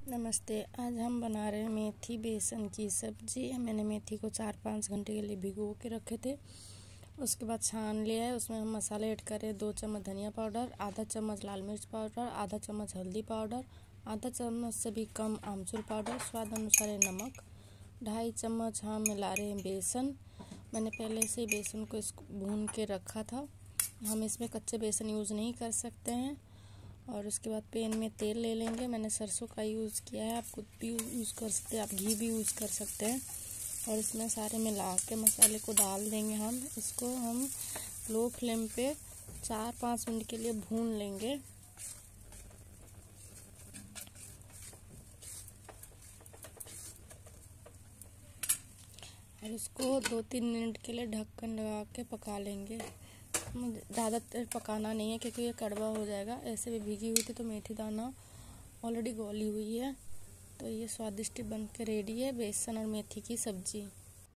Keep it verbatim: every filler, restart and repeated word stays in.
नमस्ते। आज हम बना रहे हैं मेथी बेसन की सब्जी। मैंने मेथी को चार पाँच घंटे के लिए भिगो के रखे थे। उसके बाद छान लिया है। उसमें हम मसाले ऐड करें। दो चम्मच धनिया पाउडर, आधा चम्मच लाल मिर्च पाउडर, आधा चम्मच हल्दी पाउडर, आधा चम्मच से भी कम आमचूर पाउडर, स्वाद अनुसार नमक, ढाई चम्मच हम मिला रहे हैं बेसन। मैंने पहले से ही बेसन को इसको भून के रखा था। हम इसमें कच्चे बेसन यूज़ नहीं कर सकते हैं। और उसके बाद पैन में तेल ले लेंगे। मैंने सरसों का यूज़ किया है, आप खुद भी यूज़ कर सकते हैं, आप घी भी यूज़ कर सकते हैं। और इसमें सारे मिला के मसाले को डाल देंगे। हम इसको हम लो फ्लेम पे चार पाँच मिनट के लिए भून लेंगे। और इसको दो तीन मिनट के लिए ढक्कन लगा के पका लेंगे। ज़्यादा देर पकाना नहीं है क्योंकि ये कड़वा हो जाएगा। ऐसे भी भीगी हुई थी तो मेथी दाना ऑलरेडी गली हुई है। तो ये स्वादिष्ट बन के रेडी है, बेसन और मेथी की सब्जी।